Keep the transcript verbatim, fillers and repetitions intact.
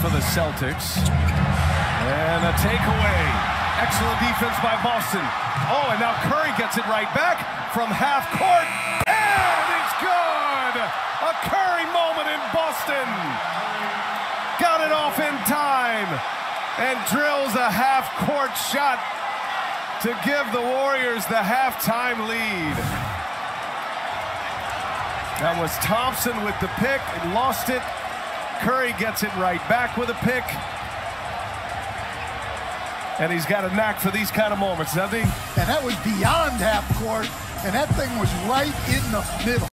for the Celtics. And a takeaway. Excellent defense by Boston. Oh, and now Curry gets it right back from half court. And it's good! A Curry moment in Boston. Got it off in time. And drills a half-court shot to give the Warriors the halftime lead. That was Thompson with the pick and lost it. Curry gets it right back with a pick. And he's got a knack for these kind of moments, doesn't he? And that was beyond half court, and that thing was right in the middle.